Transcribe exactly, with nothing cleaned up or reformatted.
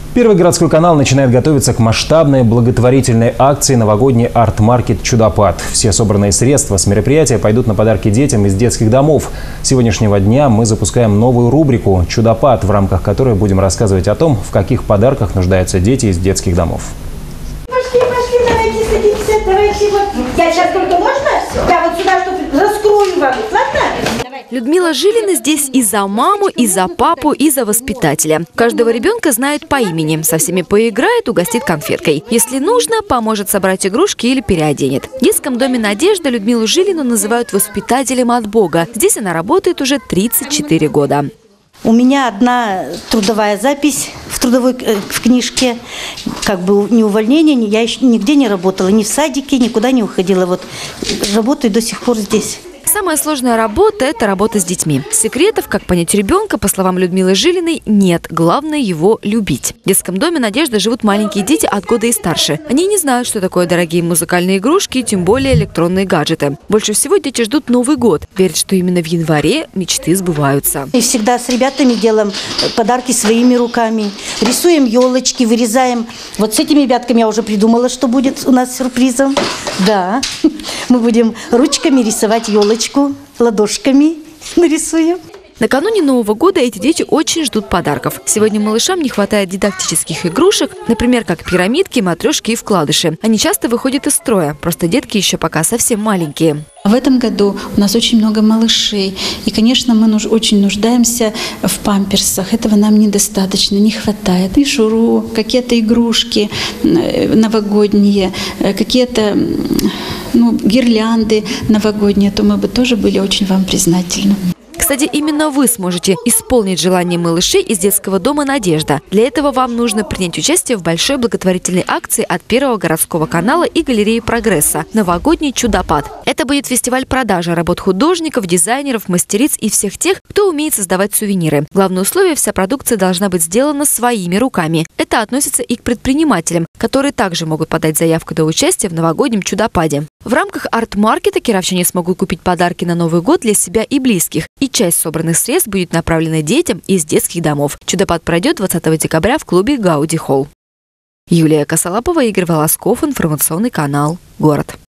Первый городской канал начинает готовиться к масштабной благотворительной акции «Новогодний арт-маркет Чудопад». Все собранные средства с мероприятия пойдут на подарки детям из детских домов. С сегодняшнего дня мы запускаем новую рубрику «Чудопад», в рамках которой будем рассказывать о том, в каких подарках нуждаются дети из детских домов. Пошли, пошли, давайте садитесь, давайте вот. Я сейчас только можно? Я вот сюда что-то раскрою вам, ладно? Людмила Жилина здесь и за маму, и за папу, и за воспитателя. Каждого ребенка знают по имени. Со всеми поиграет, угостит конфеткой. Если нужно, поможет собрать игрушки или переоденет. В детском доме «Надежда» Людмилу Жилину называют воспитателем от Бога. Здесь она работает уже тридцать четыре года. У меня одна трудовая запись в трудовой в книжке, как бы не увольнение, я еще нигде не работала, ни в садике, никуда не уходила. Вот работаю до сих пор здесь. Самая сложная работа – это работа с детьми. Секретов, как понять ребенка, по словам Людмилы Жилиной, нет. Главное его любить. В детском доме «Надежда» живут маленькие дети от года и старше. Они не знают, что такое дорогие музыкальные игрушки и тем более электронные гаджеты. Больше всего дети ждут Новый год. Верят, что именно в январе мечты сбываются. И всегда с ребятами делаем подарки своими руками. Рисуем елочки, вырезаем. Вот с этими ребятками я уже придумала, что будет у нас сюрпризом. Да, мы будем ручками рисовать елочки. Ладошками нарисуем. Накануне Нового года эти дети очень ждут подарков. Сегодня малышам не хватает дидактических игрушек, например, как пирамидки, матрешки и вкладыши. Они часто выходят из строя, просто детки еще пока совсем маленькие. В этом году у нас очень много малышей. И, конечно, мы нуж- очень нуждаемся в памперсах. Этого нам недостаточно, не хватает. Мишуру, какие-то игрушки новогодние, какие-то ну, гирлянды новогодние, то мы бы тоже были очень вам признательны. Кстати, именно вы сможете исполнить желание малышей из детского дома «Надежда». Для этого вам нужно принять участие в большой благотворительной акции от Первого городского канала и галереи «Прогресса» «Новогодний Чудопад». Это будет фестиваль продажи работ художников, дизайнеров, мастериц и всех тех, кто умеет создавать сувениры. Главное условие – вся продукция должна быть сделана своими руками. Это относится и к предпринимателям, которые также могут подать заявку на участие в новогоднем Чудопаде. В рамках арт-маркета кировчане смогут купить подарки на Новый год для себя и близких. И часть собранных средств будет направлена детям из детских домов. Чудопад пройдет двадцатого декабря в клубе «Гауди Холл». Юлия Косолапова, Игорь Волосков, информационный канал «Город».